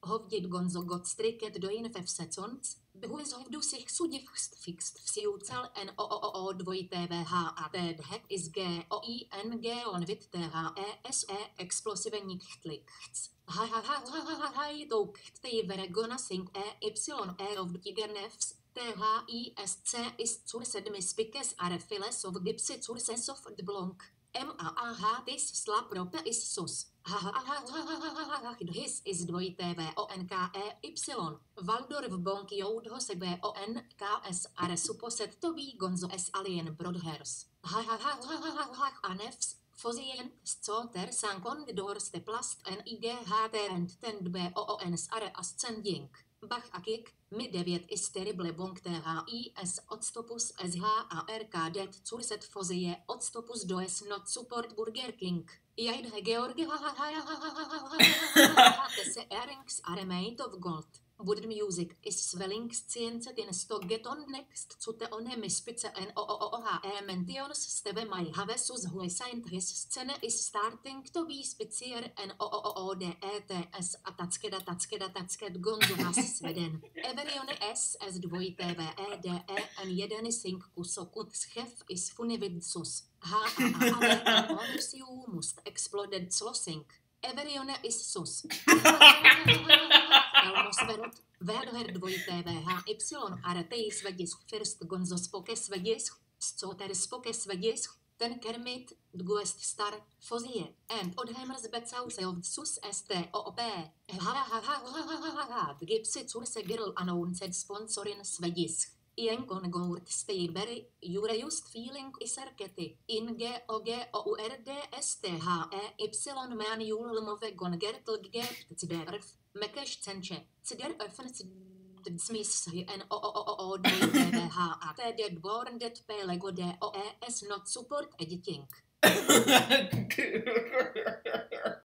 Hovdit gonzo got striket do infevse cons, behuis hovdu sich sudivst fixt vsiucel n dvojité vhat dhek is g o I n g on vit THESE explosivní chtlikchts. Doukchtej veregona sing y of tigernefs THISC is zur sedmis pikes arefiles of gipsy zur ses of dblonk. MAAH slap rope is sus. His is dvojité VONKEY. Waldorf bonk joudho se VONKS are supposet to be gonzo s alien broadhairs. Anefs. Fozien, Scoter Sankon Dorste Plast NIGHT and Tend BOONS are ascending. Bach a kick, mi 9 is terrible bonk THIS odstopus SHARK det curset fozie odstopus does not support Burger King. Jaidhe Georgi se earrings are made of gold. Wood music is swelling science in stogget on next to the onemispice mentions steve my havesus hui scientist scene is starting to be spicier DETS atatsket gonzo has Sweden. Everione SS dvojité VEDE en jeden sing kusokut schef is funividsus. Must exploded slossing. Everione is sus. Elmosverot, Verdoher dvojité VHY aretej svedisk first gonzo spoke svedisk, Scoter spoke svedisk, ten kermit, dguest star, fozie, and odhemers because of sus STOP. Gipsy curse girl announced sponsorin svedisk. Ienkon gourt steiberry, jure just feeling iserketi, inge OGOURDSTHEY man julmove gongertl gert cderf, mekeš cenče, cder öffn smis NOOODVHAT dead born dead pelego DOES not support editing.